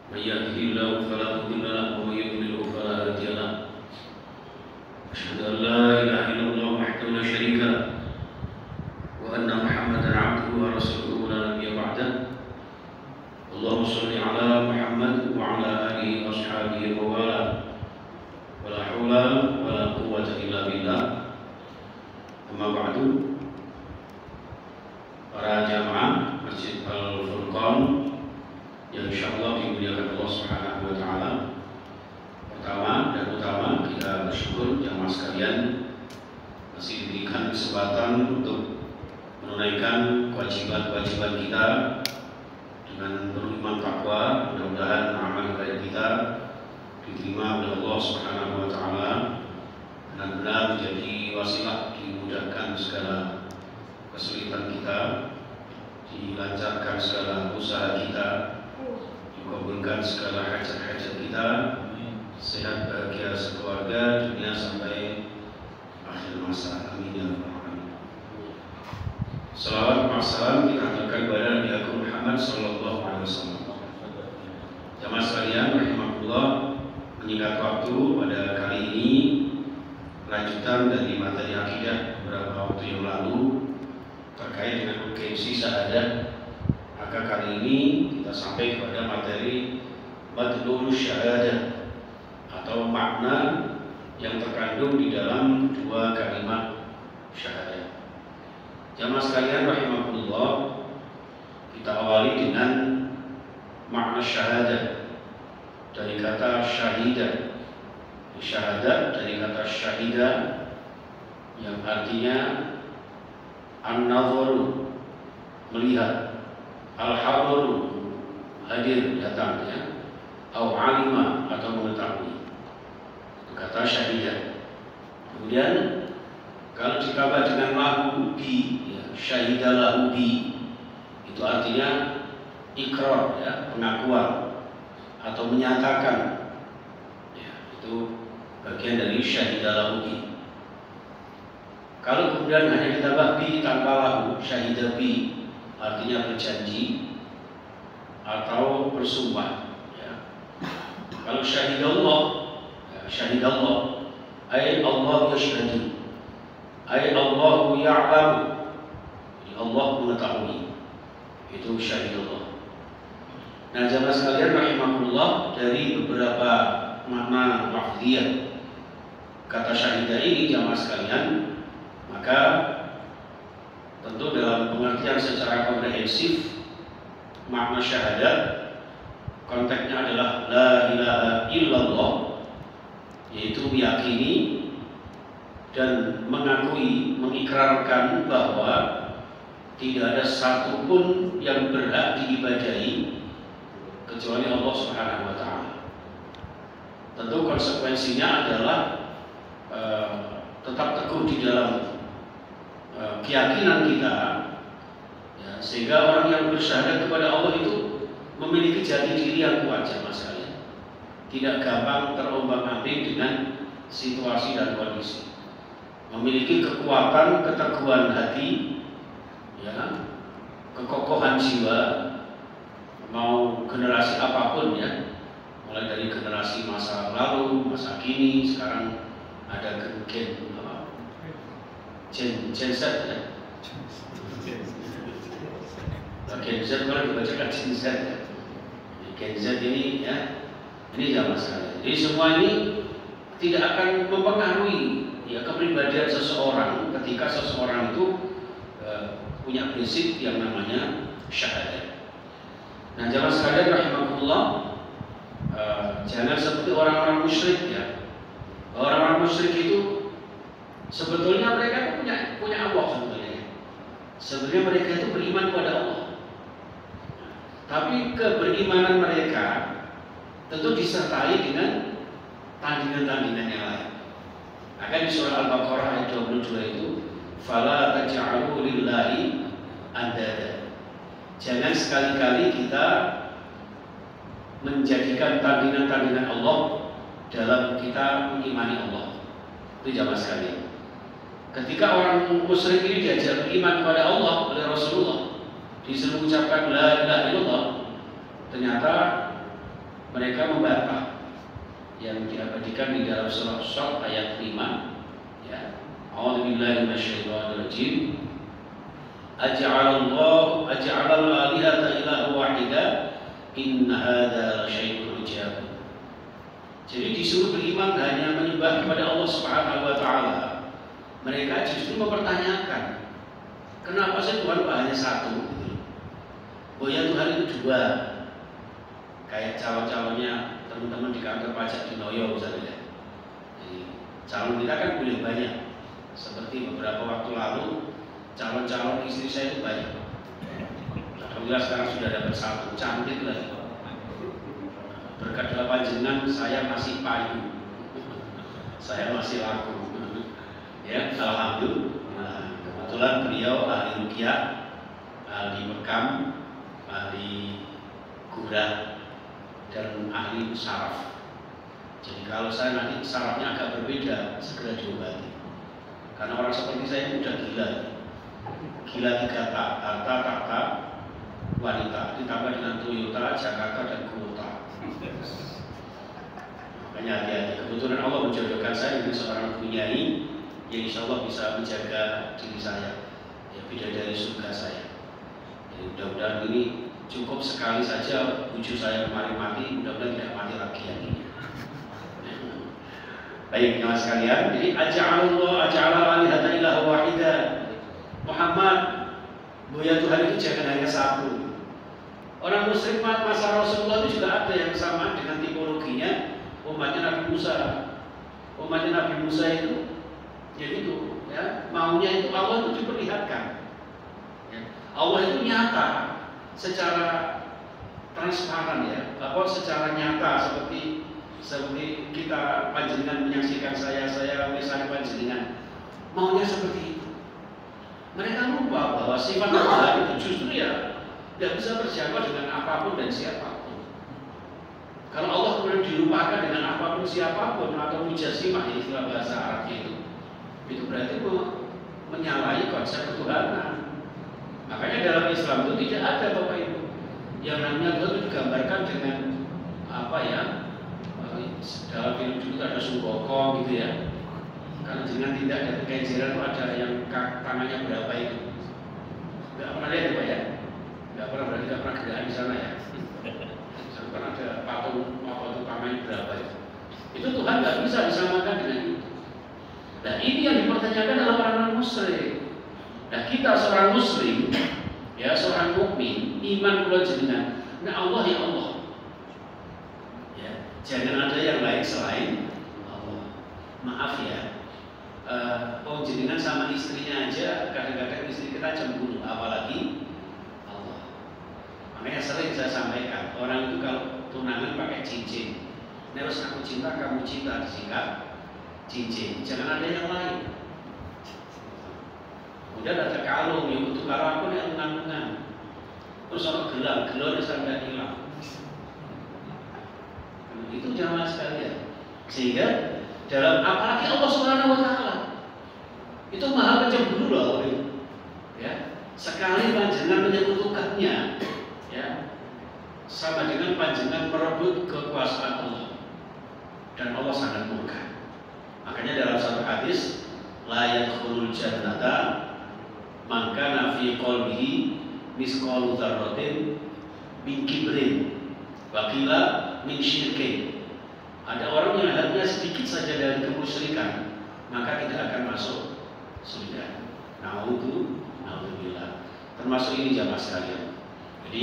من يهده الله فلا مضل له ومن يضلل فلا هادي له أشهد أن لا إله إلا الله وحده لا شريك له وأن محمدا عبده ورسوله لا نبي بعده اللهم صل على محمد وعلى آله وأصحابه ومن ولا حول ولا قوة إلا بالله. Amma ba'du. Para jamaah Masjid Al-Furqan yang insyaallah dimuliakan Allah Subhanahu wa taala. Pertama dan utama kita bersyukur jamaah sekalian masih diberikan kesempatan untuk menunaikan kewajiban-kewajiban kita dengan penuh iman takwa. Mudah-mudahan amal ibadah kita diterima oleh Allah Subhanahu wa taala, benar-benar menjadi wasilah dimudahkan segala kesulitan kita, dilancarkan segala usaha kita, dikabulkan segala hajat-hajat kita, sehat bahagia sekeluarga dunia sampai akhir masa. Amin ya rabbal alamin. Salawat wa salam kita haturkan kepada Nabi Agung Muhammad sallallahu alaihi wasallam. Jamaah sekalian rahimakumullah, menyingkat waktu pada kali ini lanjutan dari materi akidah beberapa waktu yang lalu terkait dengan urgensi syahadat. Maka kali ini kita sampai kepada materi madlul syahadat atau makna yang terkandung di dalam dua kalimat syahadat. Jamaah sekalian rahimakumullah, kita awali dengan makna syahadat dari kata syahidah. Syahadat dari kata syahida yang artinya an-nadharu, melihat, al-hadaru, hadir, datang, ya, au alima, atau mengetahui. Itu kata syahidah. Kemudian kalau ditambah dengan lahu bi, ya, syahida lahu bi, itu artinya ikrar, ya, pengakuan atau menyatakan. Ya, itu bagian dari syahidah lahu bi. Kalau kemudian hanya ditambah bi tanpa lahu, syahidah bi, artinya berjanji atau bersumpah, ya. Kalau syahidallah, ya, syahidallah ay Allah yashhadu, ay Allah ya'lamu, Allah mengetahui, itu syahidallah. Nah jamaah sekalian rahimakumullah, dari beberapa makna lafziyah kata syahidah ini jamaah sekalian, maka tentu dalam pengertian secara komprehensif makna syahadat konteksnya adalah la ilaha illallah, yaitu meyakini dan mengakui, mengikrarkan bahwa tidak ada satupun yang berhak diibadahi kecuali Allah Subhanahu wa taala. Tentu konsekuensinya adalah tetap teguh di dalam keyakinan kita, ya, sehingga orang yang bersyahadat kepada Allah itu memiliki jati diri yang kuat jamaah sekalian, tidak gampang terombang-ambing dengan situasi dan kondisi, memiliki kekuatan, keteguhan hati, ya, kekokohan jiwa, mau generasi apapun, ya, mulai dari generasi masa lalu, masa kini, sekarang ada Gen Z, ya. Gen Z kalau dibacakan Gen Z, ya. Gen Z ini, ya, ini zaman sekali. Jadi semua ini tidak akan mempengaruhi, ya, kepribadian seseorang ketika seseorang itu punya prinsip yang namanya syahadat. Nah jamaah sekalian rahimakumullah, jangan seperti orang-orang musyrik, ya. Orang-orang musyrik itu sebetulnya mereka punya Allah sebetulnya. Sebenarnya mereka itu beriman kepada Allah. Tapi keberimanan mereka tentu disertai dengan tandingan-tandingan yang lain. Maka di surah Al-Baqarah ayat 22 itu, fala taj'alu lillahi andada. Jangan sekali-kali kita menjadikan tandingan-tandingan Allah dalam kita mengimani Allah. Itu jamaah sekalian. Ketika orang musyrik ini diajak beriman kepada Allah oleh Rasulullah, disuruh ucapkan la ilaha illallah, ternyata mereka membantah yang diabadikan di dalam surah Shad ayat 5, ya. A'udzubillahi minasyaitonirrajim. Aj'alal alihata ilaha wahida inna hadza lasyai'un ujab. Jadi disuruh beriman hanya menyembah kepada Allah Subhanahu wa taala. Mereka justru mempertanyakan, kenapa sih Tuhan hanya satu? Oh ya, Tuhan itu dua. Kayak calon-calonnya teman-teman di kantor pajak di Noyo misalnya. Jadi, calon kita kan boleh banyak. Seperti beberapa waktu lalu calon-calon istri saya itu banyak. Alhamdulillah sekarang sudah dapat satu, cantik lah. Berkat doa panjenengan saya masih payu, saya masih laku. Ya, alhamdulillah. Kebetulan beliau ahli ruqyah, ahli bekam, ahli gurah, dan ahli saraf. Jadi kalau saya nanti sarafnya agak berbeda, segera diobati. Karena orang seperti saya itu udah gila. Gila 3 tak, harta, tahta, wanita, ditambah dengan Toyota, Jakarta, dan Kuota. Makanya hati-hati. Kebetulan Allah menjodohkan saya dengan seorang penyanyi yang insya Allah bisa menjaga diri saya, ya, bidadari surga saya. Jadi mudah-mudahan ini cukup sekali saja bujuk saya kemarin mati, mudah-mudahan tidak mati lagi yang ini. Baik, jemaah sekalian, jadi aja'ala alihata ilaha wahida. Muhammad, bahwa Tuhan itu jangan hanya satu. Orang musyrik masa Rasulullah itu juga ada yang sama dengan tipologinya umatnya Nabi Musa. Umatnya Nabi Musa itu, ya itu, ya, maunya itu Allah itu diperlihatkan. Ya. Allah itu nyata secara transparan, ya, bahwa secara nyata seperti kita panjenengan menyaksikan saya misalnya panjenengan maunya seperti itu. Mereka lupa bahwa sifat Allah itu justru ya tidak bisa terjangkau dengan apapun dan siapapun. Kalau Allah kemudian dilupakan dengan apapun siapapun atau mujassimah, istilah bahasa Arabnya itu berarti menyalahi konsep ketuhanan. Makanya dalam Islam itu tidak ada Bapak Ibu yang namanya Tuhan itu digambarkan dengan apa ya? Dalam film dulu ada Sungkoko gitu ya. Karena dengan tidak ada kekenceran itu ada yang tangannya berapa itu. Tidak pernah lihat ya Pak ya? Tidak pernah, berarti tidak pernah kerjaan di sana ya. Sampai ada patung apa itu tangannya berapa itu. Itu Tuhan nggak bisa disamakan dengan itu. Nah ini yang dipertanyakan adalah orang musyrik. Nah kita seorang muslim, ya seorang mukmin, iman kula jenengan. Nah Allah ya Allah. Ya, jangan ada yang lain selain Allah. Maaf ya. Jenengan sama istrinya aja kadang-kadang istri kita cemburu, apalagi Allah. Makanya sering saya sampaikan, orang itu kalau tunangan pakai cincin, terus aku cinta kamu cinta, disingkat cincin, jangan ada yang lain. Kemudian ada kalung yang butuh kalung aku yang menang-menang, terus ada gelangnya sampai hilang. Itu jamaah sekalian. Sehingga dalam apalagi Allah Subhanahu wa taala itu maha pencemburu loh, ya. Sekali panjenengan menyekutukannya, ya, sama dengan panjenengan merebut kekuasaan Allah, dan Allah sangat murka. Makanya dalam satu hadis, la yadkhulul jannata man kana fi qalbihi misqalu dzarratin min kibrin wa qila min syirkin. Ada orang yang hatinya sedikit saja dari kemusyrikan, maka tidak akan masuk surga. Na'udzubillah. Termasuk ini jamaah sekalian. Jadi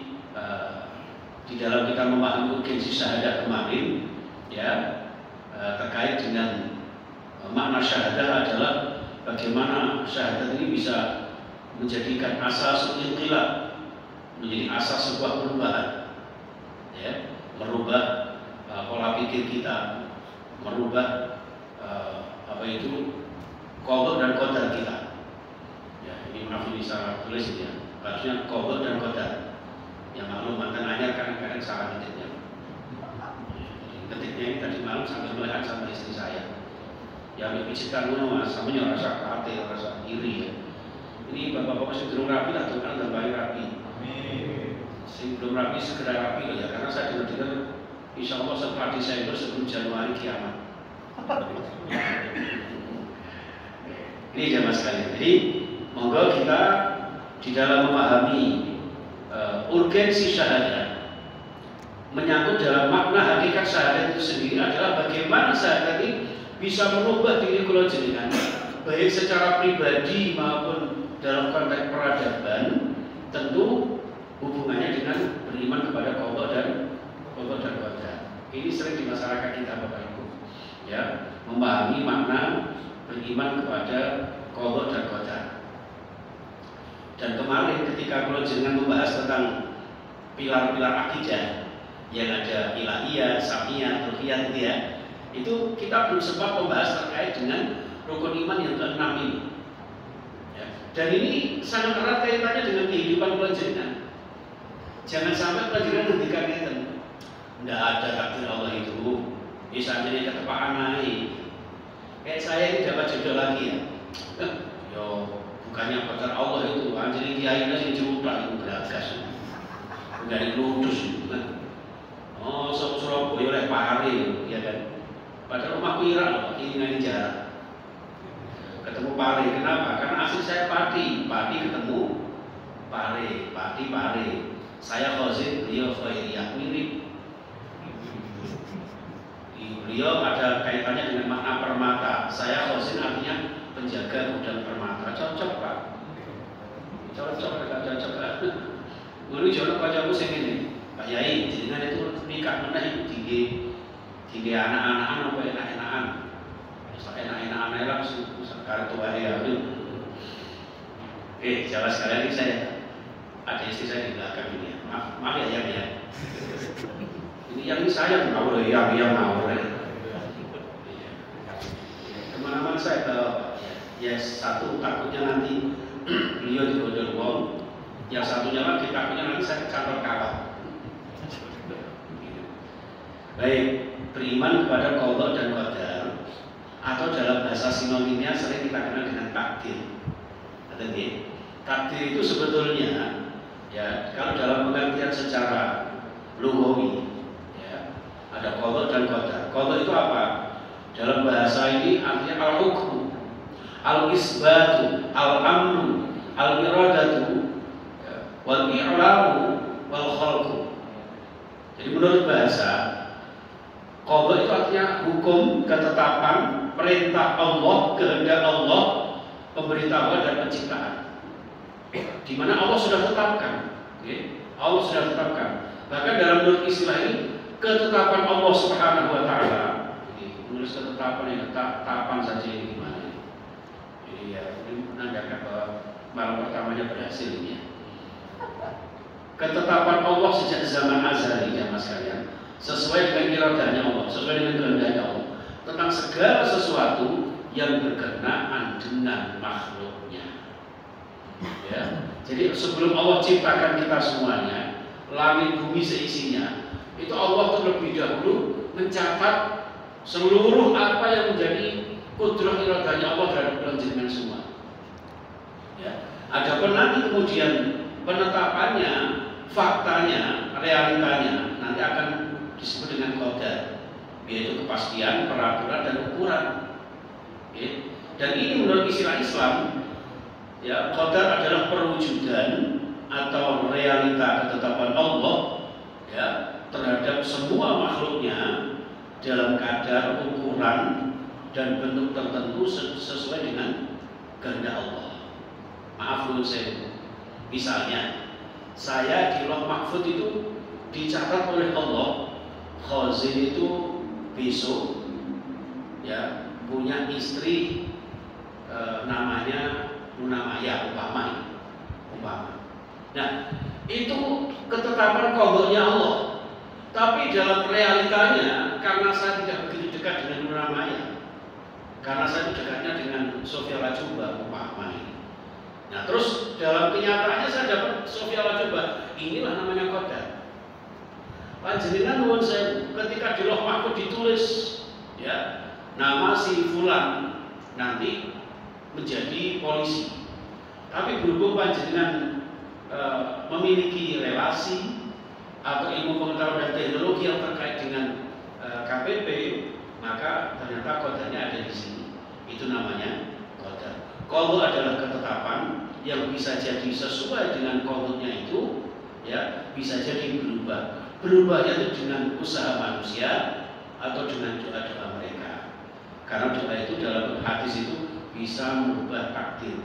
di dalam kita memahami urgensi syahadah kemarin, ya, terkait dengan makna syahadah adalah bagaimana syahadat ini bisa menjadikan asas inqilab, menjadi asas sebuah perubahan, ya, merubah pola pikir kita, merubah apa itu qada dan qadar kita. Ya, ini maaf ini salah tulis ya. Harusnya qada dan qadar. Yang maklum mantan anyar kadang-kadang salah ketiknya. Ketiknya ini tadi malam sambil melihat sama istri saya. Ya lebih pijitan ngono Mas, sampeyan rasa khawatir, rasa iri ya. Ini bapak-bapak sing durung rapi lah Tuhan tambahi rapi. Amin. Sing belum rapi segera rapi loh ya, karena saya dengar Insya Allah setelah Desember sebelum Januari kiamat. Ini jamaah sekalian. Jadi monggo kita di dalam memahami urgensi syahadat, menyangkut dalam makna hakikat syahadat itu sendiri adalah bagaimana syahadat ini bisa merubah diri kula jenengan, baik secara pribadi maupun dalam konteks peradaban, tentu hubungannya dengan beriman kepada qadha dan qadar. Ini sering di masyarakat kita Bapak Ibu, ya, memahami makna beriman kepada qadha dan qadar. Dan kemarin ketika kula jenengan membahas tentang pilar-pilar akidah yang ada ilahiyah, samiyah, ruhiyah gitu ya, itu kita belum sempat membahas terkait dengan rukun iman yang ke-6 ini. Ya. Dan ini sangat erat kaitannya dengan kehidupan kula jenengan. Jangan sampai kula jenengan ngendikan ngeten, nggak ada takdir Allah itu, bisa jadi ketepaan naik. Kayak saya ini dapat jodoh lagi ya. Yo, bukannya qadar Allah itu, anjir kiai sing juta itu beragas. Enggak diludus itu kan. Oh, Surabaya oleh pare ya kan. Padahal rumahku Irak loh, ini nggak jarak. Ketemu pare, kenapa? Karena asli saya Pati ketemu pare, Pati pare. Saya Khazin, beliau Khairiyah, mirip. Beliau ada kaitannya dengan makna permata. Saya Khazin artinya penjaga gudang permata. Cocok Pak. Cocok agak cocok Pak. Dulu jono kancaku sing ngene. Pak Yai, jenengan itu nikah meneh tinggi anak-anak apa enak-enakan. Enak-enakan ae lah sekarang tua ya. Jawab sekali lagi saya. Ada istri saya di belakang ini. Maaf ya yang ya. Ini yang saya mau yang mau. Kemana-mana saya bawa Pak. Ya satu takutnya nanti beliau digodol wong. Yang satunya lagi takutnya nanti saya ke kantor kawan. Baik, beriman kepada qadha dan qadar, atau dalam bahasa sinonimnya sering kita kenal dengan takdir. Takdir itu sebetulnya, ya, kalau dalam pengertian secara lughawi, ya, ada qadha dan qadar. Qadha itu apa? Dalam bahasa ini artinya al-hukmu, al-isbatu, al-amru, al-iradatu, wal-i'lamu, wal-khalqu. Jadi menurut bahasa, qadha itu artinya hukum, ketetapan, perintah Allah, kehendak Allah, pemberitahuan dan penciptaan. Di mana Allah sudah tetapkan, okay? Allah sudah tetapkan. Bahkan dalam menurut istilah ini, ketetapan Allah Subhanahu Wa Taala. Menulis ketetapan yang ketetapan saja ini gimana? Jadi ya, ini menandakan bahwa malam pertamanya berhasil ini ya. Ketetapan Allah sejak zaman azali jamaah sekalian, sesuai dengan iradahnya Allah, sesuai dengan kehendaknya Allah, tentang segala sesuatu yang berkenaan dengan makhluknya. Ya, jadi sebelum Allah ciptakan kita semuanya, langit bumi seisinya, itu Allah terlebih dahulu mencatat seluruh apa yang menjadi kudrah iradahnya Allah terhadap penjenengan semua. Ya, adapun nanti kemudian penetapannya, faktanya, realitanya nanti akan disebut dengan qadar, yaitu kepastian, peraturan dan ukuran. Okay. Dan ini menurut istilah Islam, ya, qadar adalah perwujudan atau realita ketetapan Allah, ya, terhadap semua makhluknya dalam kadar, ukuran dan bentuk tertentu sesuai dengan kehendak Allah. Maaf dulu saya, misalnya saya di Lauh Mahfuz itu dicatat oleh Allah, Khazin itu besok, ya, punya istri namanya Lunamaya umpama. Nah, itu ketetapan qadha-nya Allah. Tapi dalam realitanya, karena saya tidak begitu dekat dengan Lunamaya, karena saya dekatnya dengan Sofia Lajuba umpama. Nah, terus dalam kenyataannya saya dapat Sofia Lajuba, inilah namanya qadar. Panjenengan nuwun saya ketika di Lauh Mahfuz ditulis, ya, nama si fulan nanti menjadi polisi. Tapi berhubung panjenengan memiliki relasi atau ilmu pengetahuan dan teknologi yang terkait dengan KPP, maka ternyata qadarnya ada di sini. Itu namanya qadar. Qadha adalah ketetapan yang bisa jadi sesuai dengan qadharnya itu, ya, bisa jadi berubah. Berubahnya itu dengan usaha manusia atau dengan doa-doa mereka. Karena doa itu dalam hadis itu bisa merubah takdir.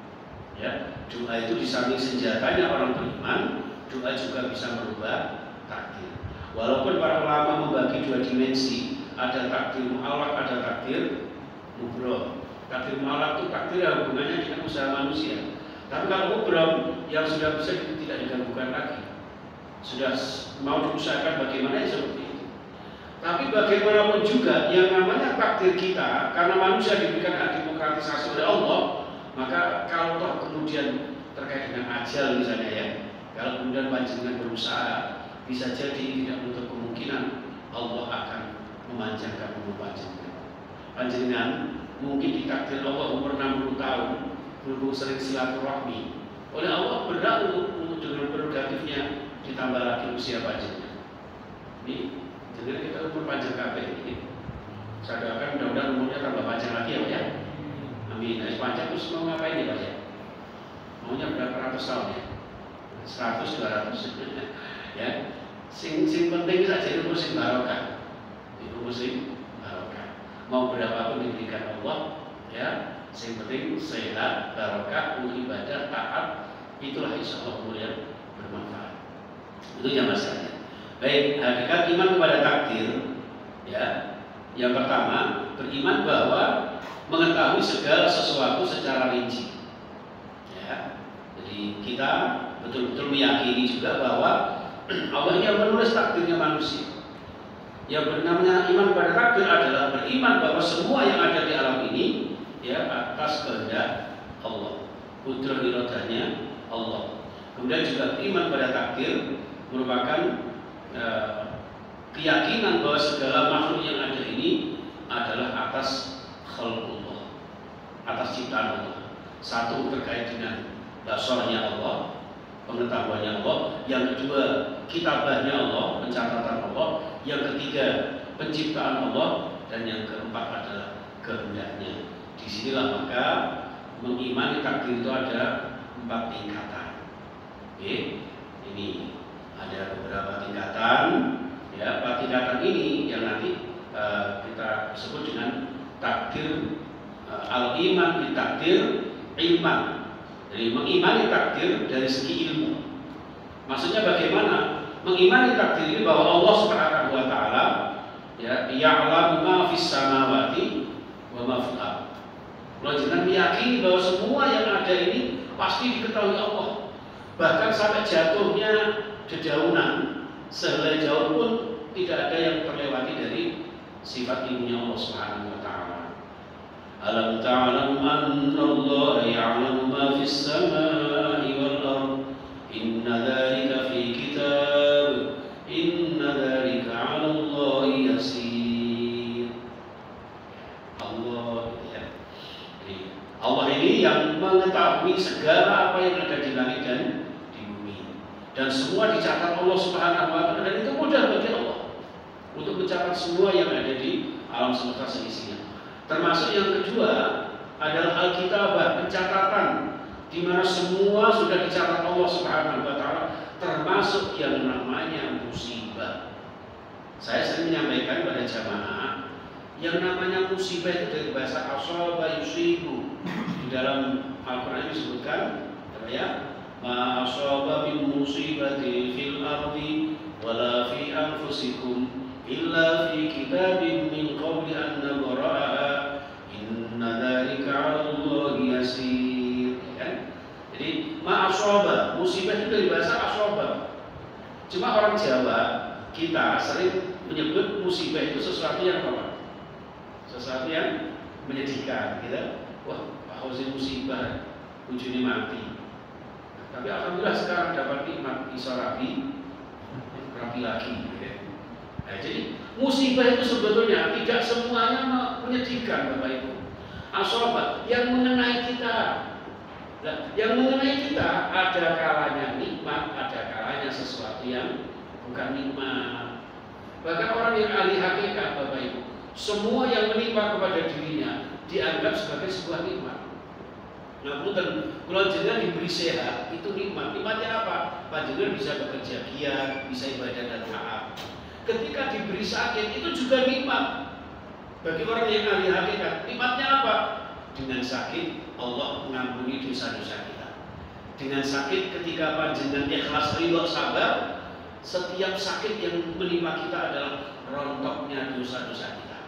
Ya, doa itu di samping senjatanya orang beriman, doa juga bisa merubah takdir. Walaupun para ulama membagi dua dimensi, ada takdir mu'allaq, ada takdir mubrom. Takdir mu'allaq itu takdir yang hubungannya dengan usaha manusia. Tapi kalau mubrom yang sudah bisa tidak digabungkan lagi, sudah mau diusahakan bagaimana seperti itu. Tapi bagaimanapun juga yang namanya takdir kita, karena manusia diberikan hak demokratisasi oleh Allah, maka kalau toh kemudian terkait dengan ajal misalnya ya, kalau kemudian panjenengan berusaha, bisa jadi tidak menutup kemungkinan Allah akan memanjangkan umur panjenengan. Mungkin ditakdir Allah umur 60 tahun, berhubung sering silaturahmi, oleh Allah berhak untuk dengan prerogatifnya ditambah lagi usia panjenengan. Ini jadi kita umur panjang kabeh ini. Saya doakan mudah-mudahan umurnya tambah panjang lagi ya Pak ya. Amin. Nah, panjang terus mau ngapain ya Pak ya? Maunya berapa ratus tahun ya? 100, 200 ya. Sing penting saja itu musim barokah. Itu musim barokah. Mau berapapun diberikan Allah ya, sing penting sehat, barokah, ibadah, taat, itulah insya Allah umur yang bermanfaat. Itu yang masalahnya. Baik, hakikat iman kepada takdir ya. Yang pertama, beriman bahwa mengetahui segala sesuatu secara rinci. Ya. Jadi kita betul-betul meyakini juga bahwa Allah yang menulis takdirnya manusia. Yang bernamanya iman pada takdir adalah beriman bahwa semua yang ada di alam ini ya atas kehendak Allah, kudrah iradahnya Allah. Kemudian juga iman pada takdir merupakan keyakinan bahwa segala makhluk yang ada ini adalah atas khalqullah, atas ciptaan Allah. Satu terkait dengan basarnya Allah, pengetahuannya Allah. Yang kedua, kitabahnya Allah, pencatatan Allah. Yang ketiga, penciptaan Allah. Dan yang keempat adalah kehendaknya. Disinilah maka mengimani takdir itu ada 4 tingkatan. Oke, ini ada beberapa tingkatan. Ya, 4 tingkatan ini yang nanti kita sebut dengan takdir al-iman bi takdir ilman. Jadi mengimani takdir dari segi ilmu. Maksudnya bagaimana? Mengimani takdir ini bahwa Allah Subhanahu wa taala ya ya'lamu ma fis samawati wa ma fil ardh. Kalau jangan meyakini bahwa semua yang ada ini pasti diketahui Allah. Bahkan sampai jatuhnya dedaunan sehelai daun pun tidak ada yang terlewati dari sifat ilmunya Allah Subhanahu wa taala. Alam ta'lam anna Allah ya'lamu ma fis samai wal ardh. Inna dzalika fi kitab. Inna dzalika 'ala Allah yasir. Allah ya. Jadi, Allah ini yang mengetahui segala apa yang ada di langit dan di bumi. Dan semua dicatat Allah Subhanahu wa taala, dan itu mudah bagi Allah untuk mencatat semua yang ada di alam semesta seisinya. Termasuk yang kedua adalah Alkitabah, pencatatan, di mana semua sudah dicatat Allah Subhanahu wa taala, termasuk yang namanya musibah. Saya sering menyampaikan pada jamaah, yang namanya musibah itu dari bahasa asaba yusibu. Di dalam Al-Qur'an disebutkan apa ya? Ma asaba min musibati fil ardi wala fi anfusikum illa fi kitabin min qabli an nabra'aha inna dzalika 'ala Allahi yasir. Ya. Jadi ma'asaba, musibah itu dari bahasa asaba. Cuma orang Jawa kita sering menyebut musibah itu sesuatu yang apa? Sesuatu yang menyedihkan, gitu. Wah, Pak Hauzi musibah, ujungnya mati. Tapi alhamdulillah sekarang dapat nikmat bisa rapi lagi. Nah, jadi musibah itu sebetulnya tidak semuanya menyedihkan, Bapak Ibu. Asabah yang mengenai kita. Nah, yang mengenai kita ada kalanya nikmat, ada kalanya sesuatu yang bukan nikmat. Bahkan orang yang ahli hakikat, Bapak Ibu, semua yang menimpa kepada dirinya dianggap sebagai sebuah nikmat. Nah, kalau jenengan diberi sehat, itu nikmat. Nikmatnya apa? Panjenengan bisa bekerja giat, bisa ibadah dan taat. Ketika diberi sakit, itu juga nikmat. Bagi orang yang ahli hakikat, nikmatnya apa? Dengan sakit, Allah mengampuni dosa-dosa kita. Dengan sakit, ketika panjenengan ikhlas, ridho, sabar, setiap sakit yang menimpa kita adalah rontoknya dosa-dosa kita.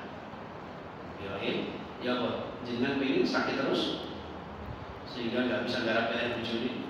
Ya kok, jenengan pengen sakit terus sehingga nggak bisa garap air bujuni.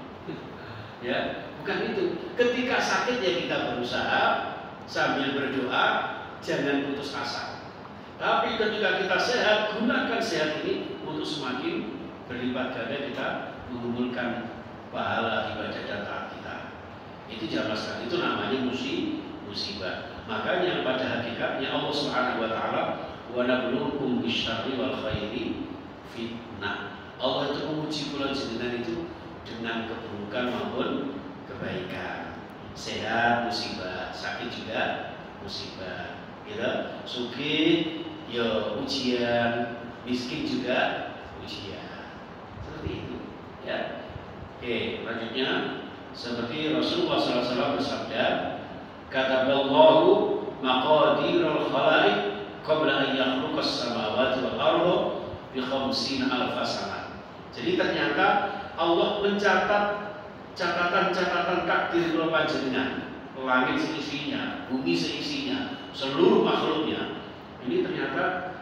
Ya, bukan itu. Ketika sakit ya kita berusaha sambil berdoa, jangan putus asa. Tapi ketika kita sehat, gunakan sehat ini untuk semakin berlipat ganda kita mengumpulkan pahala ibadah dan taat kita. Itu jangan sekali, itu namanya musibah. Makanya pada hakikatnya Allah Subhanahu wa taala wa nabluukum bisyarri wal khairi fitnah. Allah itu menguji kula jenengan itu dengan keburukan maupun kebaikan. Sehat musibah, sakit juga musibah. Gitu. Sugih ya ujian, miskin juga ujian. Seperti itu, ya. Oke, selanjutnya seperti Rasulullah SAW bersabda, kataballahu maqadirul khalaiq qabla an yakhluqas samawati wal arda bi 50 alf sanah. Jadi ternyata Allah mencatat catatan-catatan takdir kula panjenengan, langit seisinya, bumi seisinya, seluruh makhluknya. Ini ternyata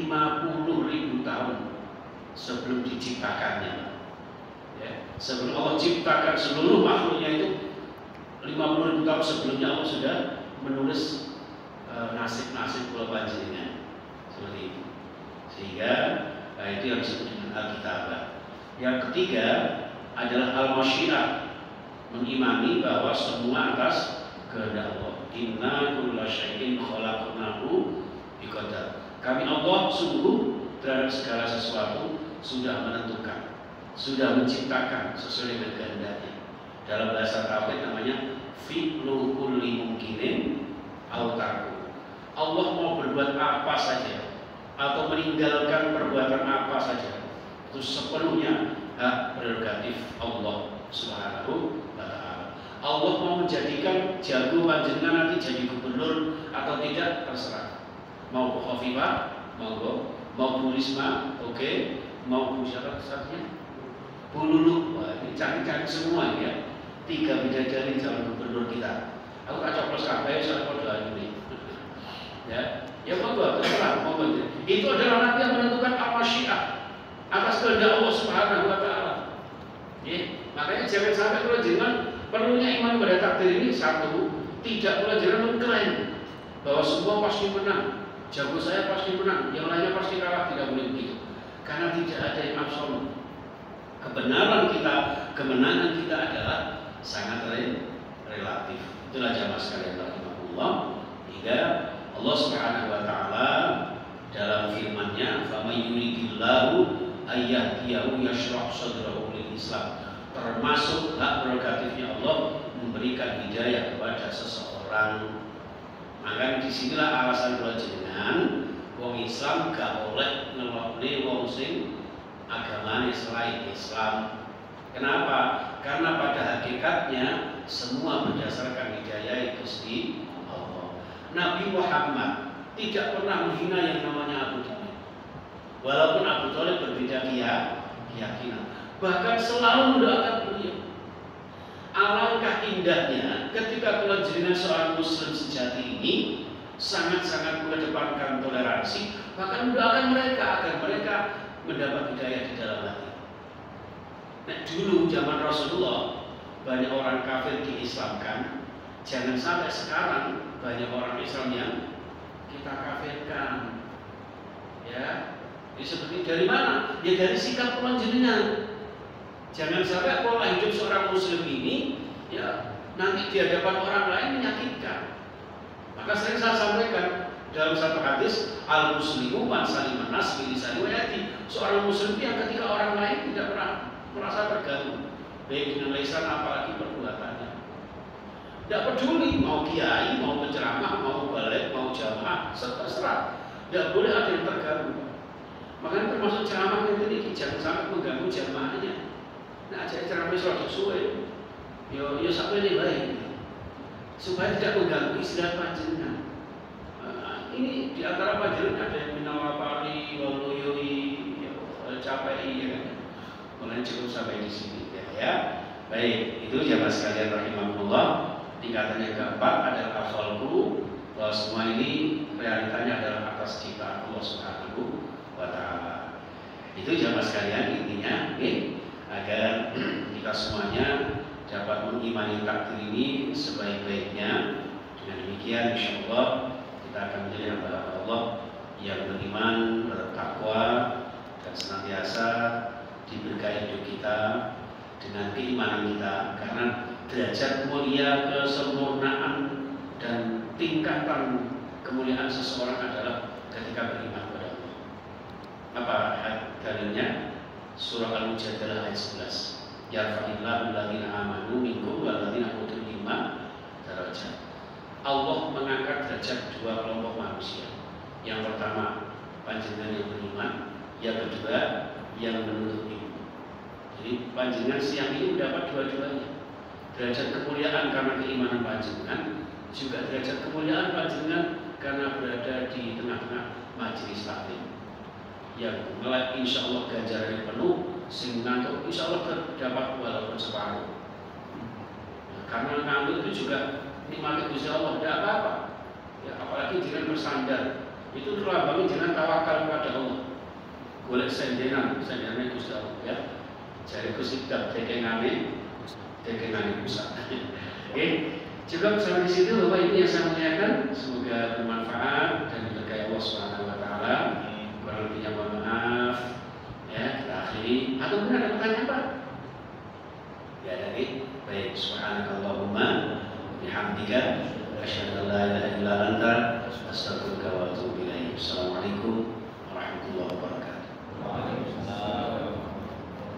50.000 tahun sebelum diciptakannya. Ya, sebelum Allah ciptakan seluruh makhluknya itu 50.000 tahun sebelumnya Allah sudah menulis nasib-nasib kula panjenengan seperti itu. Sehingga itu yang disebut dengan Alkitabah. Yang ketiga adalah al-masyiah, mengimani bahwa semua atas kehendak Allah. Inna kulla syai'in khalaqnahu biqadar. Kami Allah sungguh terhadap segala sesuatu sudah menentukan, sudah menciptakan sesuai dengan kehendaknya. Dalam bahasa tauhid namanya fi'lu kulli mungkinin au tarku. Allah mau berbuat apa saja atau meninggalkan perbuatan apa saja, itu sepenuhnya hak prerogatif Allah Subhanahu wa ta'ala. Allah mau menjadikan jago panjenengan nanti jadi gubernur atau tidak terserah. Mau Bu Khofifah, mau Bu Risma, oke, mau Bu siapa satunya? Bu Lulu. Wah, ini canggih-canggih semua ya. 3 bidadari calon gubernur kita. Aku tak coplos kabeh soal doa ini. Ya monggo, terserah, monggo. Itu adalah nanti yang menentukan al-masyiah atas kehendak Allah Subhanahu wa ta'ala. Makanya jangan sampai kalau jangan perlunya iman pada takdir ini satu, tidak pula jangan mengklaim bahwa semua pasti menang, jago saya pasti menang, yang lainnya pasti kalah, tidak boleh begitu. Karena tidak ada yang absolut. Kebenaran kita, kemenangan kita adalah sangat relatif. Itulah jamaah sekalian rahimahullah. Hingga Allah Subhanahu wa taala dalam firman-Nya, "Faman yuridillahu ayyahdiyahu yashrah sadrahu lil Islam." Termasuk hak prerogatifnya Allah memberikan hidayah kepada seseorang. Maka disinilah alasan kula jenengan wong Islam gak oleh ngelokne wong sing agamane selain Islam. Kenapa? Karena pada hakikatnya semua berdasarkan hidayah Gusti Allah. Nabi Muhammad tidak pernah menghina yang namanya Abu Thalib. Walaupun Abu Thalib berbeda keyakinan, bahkan selalu mendoakan beliau. Alangkah indahnya ketika kula jenengan seorang muslim sejati ini sangat-sangat mengedepankan toleransi, bahkan mendoakan mereka agar mereka mendapat hidayah di dalam hati. Nah, dulu zaman Rasulullah banyak orang kafir diislamkan. Jangan sampai sekarang banyak orang Islam yang kita kafirkan. Ya, ini seperti dari mana? Ya dari sikap kula jenengan. Jangan sampai pola hidup seorang muslim ini ya nanti di hadapan orang lain menyakitkan. Maka sering saya sampaikan dalam satu hadis, al-muslimu man saliman nas bi lisani wa yadi. Seorang muslim yang ketika orang lain tidak pernah merasa terganggu baik dengan lisan apalagi perbuatannya. Tidak peduli mau kiai, mau penceramah, mau balik, mau jamaah, terserah. Tidak boleh ada yang terganggu. Makanya termasuk ceramah ini jangan sampai mengganggu jamaahnya. Nah, jadi ceramah sudah sesuai. Yo sampai ini baik, supaya tidak mengganggu istilah panjenengan. Ini di antara panjenengan ada yang minawapari, waluyui, capai, ya kan? Mulai cukup sampai di sini, ya. Baik, itu jamaah sekalian rahimahullah. Tingkatan yang keempat adalah hafalku, bahwa semua ini realitanya adalah atas ciptaan Allah Subhanahu wa Ta'ala. Itu jamaah sekalian intinya, agar kita semuanya dapat mengimani takdir ini sebaik-baiknya. Dengan demikian, insya Allah kita akan menjadi hamba Allah yang beriman, bertakwa, dan senantiasa diberkahi hidup kita dengan keimanan kita, karena derajat mulia, kesempurnaan, dan tingkatan kemuliaan seseorang adalah ketika beriman kepada Allah. Apa dalilnya? Surah Al-Mujadalah ayat 11. Yarfa'illahu alladziina aamanu minkum walladziina utul ilma darajat. Allah mengangkat derajat dua kelompok manusia. Yang pertama, panjenengan yang beriman, yang kedua, yang menuntut ilmu. Jadi panjenengan siang ini mendapat dua-duanya. Derajat kemuliaan karena keimanan panjenengan, juga derajat kemuliaan panjenengan karena berada di tengah-tengah majelis taklim yang mulai insya Allah ganjarannya penuh, sehingga insya Allah terdapat walaupun separuh. Karena ngambil itu juga nikmat Gusti Allah, tidak apa-apa. Ya, apalagi jangan bersandar, itu terlambangi jangan tawakal kepada Allah. Golek sendenan Gusti Allah, ya. Jadi Gusti tidak tekengane pusat. Oke, cukup sampai di situ Bapak Ibu yang saya muliakan. Semoga bermanfaat dan diberkahi Allah Subhanahu wa Ta'ala. Kurang lebihnya mohon maaf. Ya, kita akhiri. Atau benar ada pertanyaan Pak? Ya, dari baik. Subhanakallahumma bihamdika asyhadu an la ilaha illa anta astaghfiruka wa atubu